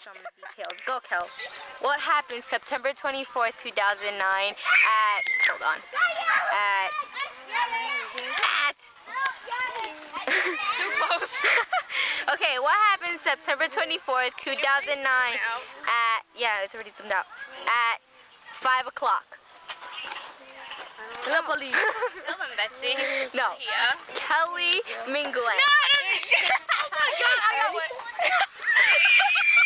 some details. Go, Kel. What happened September 24th, 2009 at, hold on, at too close. Okay, what happened September 24th, 2009 at, yeah, it's already zoomed out, at 5 o'clock? No, police. Tell them, Betsy. No. Yeah. Kelly Minglet. No, I don't. Oh my God, I got one.